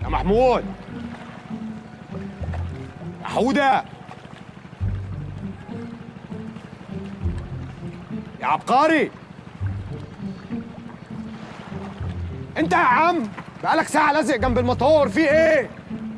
يا محمود، يا حودة، يا عبقري، انت يا عم بقالك ساعة لازق جنب الموتور، في ايه؟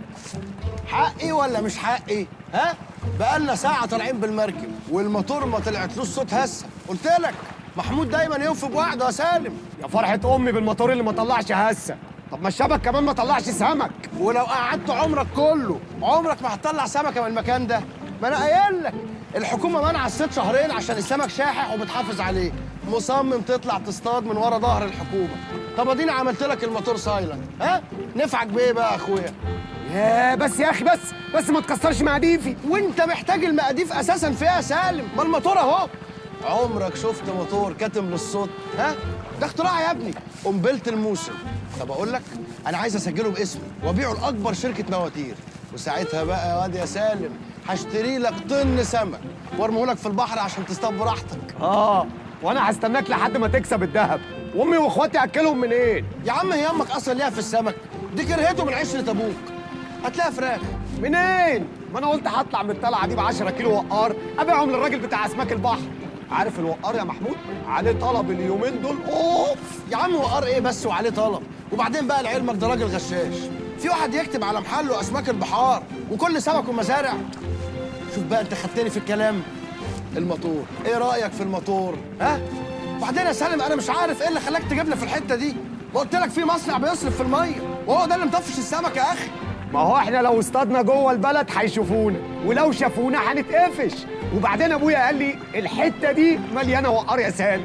حقي ولا مش حقي؟ ها؟ بقالنا ساعة طالعين بالمركب والموتور ما طلعتلوش صوت هسه، قلت لك محمود دايما يوفي بوعده يا سالم. يا فرحة أمي بالموتور اللي ما طلعش هسة، طب ما الشبك كمان ما طلعش سمك. ولو قعدت عمرك كله عمرك ما هتطلع سمكة من المكان ده، ما أنا قايل لك الحكومة منع الصيد شهرين عشان السمك شاحح وبتحافظ عليه، مصمم تطلع تصطاد من ورا ظهر الحكومة. طب اديني عملت لك الموتور سايلنت، ها؟ نفعك بإيه بقى يا أخويا؟ يا بس يا أخي، بس ما تكسرش مقاديفي. وأنت محتاج المقاديف أساسا فيها يا سالم، ما الموتور أهو. عمرك شفت موتور كاتم للصوت؟ ها؟ ده اختراع يا ابني، قنبلة الموسم. طب أقول لك، أنا عايز أسجله باسمي وأبيعه لأكبر شركة مواتير، وساعتها بقى يا واد يا سالم هشتري لك طن سمك وارميه لك في البحر عشان تصطاد براحتك. وأنا هستناك لحد ما تكسب الذهب، وأمي وإخواتي أكلهم منين؟ يا عم هي أمك أصلا ليها في السمك؟ دي كرهته من عشرة أبوك. هتلاقيها فراخ. منين؟ ما أنا قلت هطلع من الطلعة دي ب 10 كيلو وقار أبيعهم للراجل بتاع أسماك البحر. عارف الوقار يا محمود؟ عليه طلب اليومين دول اوف. يا عم وقار ايه بس وعليه طلب؟ وبعدين بقى لعلمك ده راجل غشاش، في واحد يكتب على محله اسماك البحار وكل سمك ومزارع. شوف بقى انت خدتني في الكلام. الموتور، ايه رايك في الموتور؟ ها؟ وبعدين يا سالم انا مش عارف ايه اللي خلاك تجيبنا في الحته دي، وقلت لك في مصنع بيصرف في الميه وهو ده اللي مطفش السمك يا اخي. ما هو احنا لو اصطادنا جوه البلد هيشوفونا، ولو شافونا هنتقفش. وبعدين ابويا قال لي الحته دي مليانه وقار يا سالم.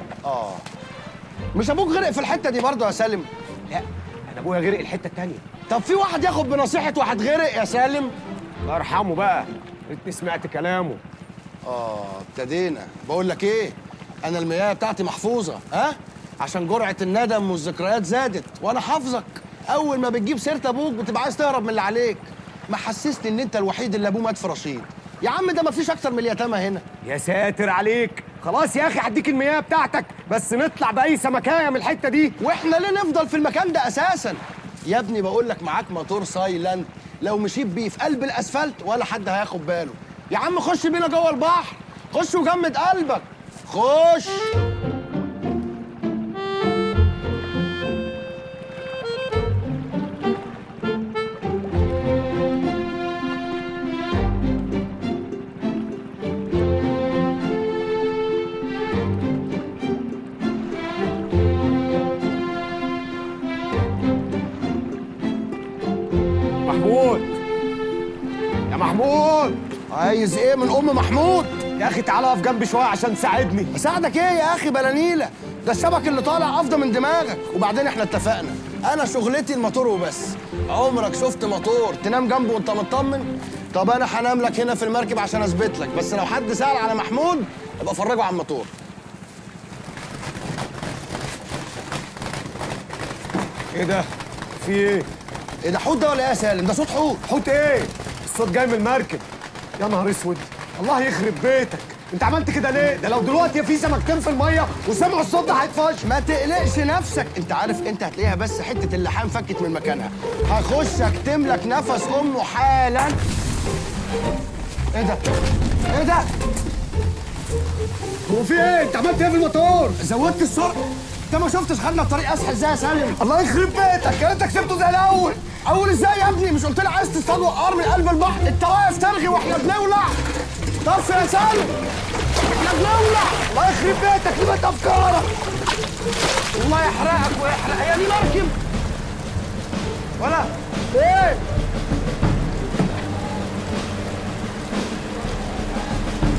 مش ابوك غرق في الحته دي برضه يا سالم؟ لا، انا ابويا غرق الحته التانيه. طب في واحد ياخد بنصيحه واحد غرق يا سالم؟ الله يرحمه بقى، ريتني سمعت كلامه. ابتدينا. بقول لك ايه، انا المياه بتاعتي محفوظه، ها؟ عشان جرعه الندم والذكريات زادت، وانا حافظك. اول ما بتجيب سيره ابوك بتبقى عايز تهرب من اللي عليك. ما حسسني ان انت الوحيد اللي ابوه مات في رشيد. يا عم ده مفيش اكتر من اليتامى هنا. يا ساتر عليك، خلاص يا اخي هديك المياه بتاعتك، بس نطلع باي سمكايه من الحته دي. واحنا ليه نفضل في المكان ده اساسا؟ يا ابني بقول لك معاك موتور سايلنت، لو مشيت بيه في قلب الاسفلت ولا حد هياخد باله. يا عم خش بينا جوه البحر، خش وجمد قلبك، خش. محمود، يا محمود، عايز ايه من ام محمود؟ يا اخي تعالى اقف جنبي شويه عشان تساعدني. اساعدك ايه يا اخي بلا نيله؟ ده الشبك اللي طالع افضل من دماغك. وبعدين احنا اتفقنا انا شغلتي الموتور وبس. عمرك شفت موتور تنام جنبه وانت مطمن؟ طب انا هنام لك هنا في المركب عشان اثبت لك، بس لو حد سال على محمود ابقى فرجه على الموتور. ايه ده؟ في ايه؟ ايه ده، حوت ده ولا ايه يا سالم؟ ده صوت حوت. حوت ايه؟ الصوت جاي من المركب. يا نهار اسود، الله يخرب بيتك، انت عملت كده ليه؟ ده لو دلوقتي في سمكتين في الميه وسمعوا الصوت ده هيتفش. ما تقلقش نفسك، انت عارف انت هتلاقيها بس حته اللحام فكت من مكانها. هخش اكتم لك نفس امه حالا. ايه ده؟ ايه ده؟ هو في ايه؟ انت عملت ايه في الموتور؟ زودت السرعه. انت ما شفتش خدنا الطريق اسهل ازاي يا سالم؟ الله يخرب بيتك، انت كسبته زي الاول. اول ازاي يا ابني؟ مش قلت لي عايز تصطاد وقار من قلب البحر؟ انت واقف ترغي واحنا بنولع. طف يا سالم، احنا بنولع. الله يخرب بيتك، ليه افكارك؟ الله يحرقك ويحرق. هي دي مركب ولا ايه؟